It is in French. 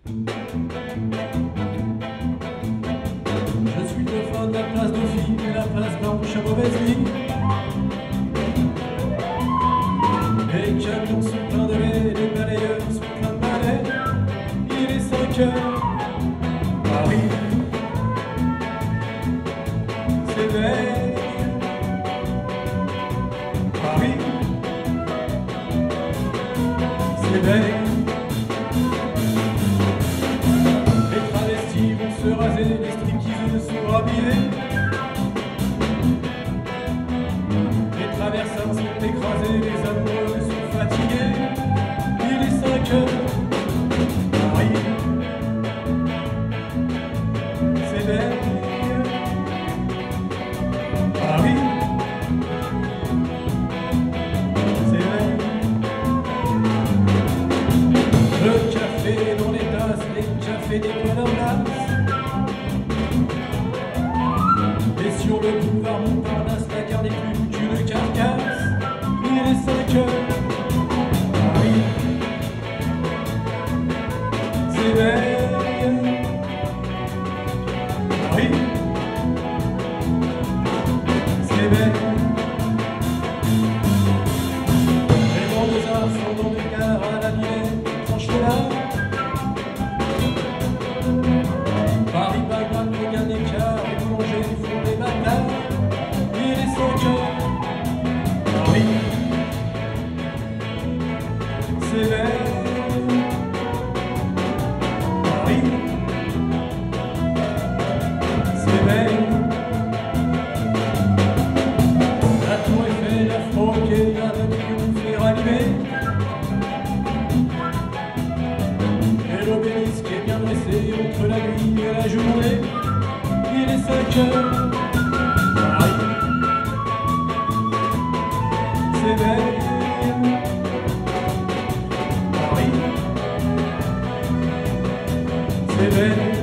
Je suis le dauphin de la place Dauphine et la place Blanche à mauvaise vie. Les camions sont pleins de lait, les balayeurs sont pleins de balais. Il est 5 heures, Paris s'éveille. Paris s'éveille. Les travestis vont se raser, les stripteaseuses sont rhabillées. Les traversins sont écrasés, les amoureux sont fatigués. Il est 5 heures, Paris s'éveille. Paris s'éveille. Le café dans les tasses, les cafés des points en place. Et sur le boulevard Montparnasse, la gare n'est plus qu'une carcasse. Il est 5 heures, Paris s'éveille. Paris s'éveille. Les grandes arts sont dans des gares à la Villette, tranche-là. Paris, Bagdad, Logan, Écart, les boulangers font des batailles. Il est 5 heures, Paris s'éveille. Paris s'éveille. La tour Eiffel, la Franquet, la Napoléon fait rallumer. Et l'obélisque est bien dressé entre la nuit et la journée. Il est 5 heures, Paris s'éveille. Paris s'éveille.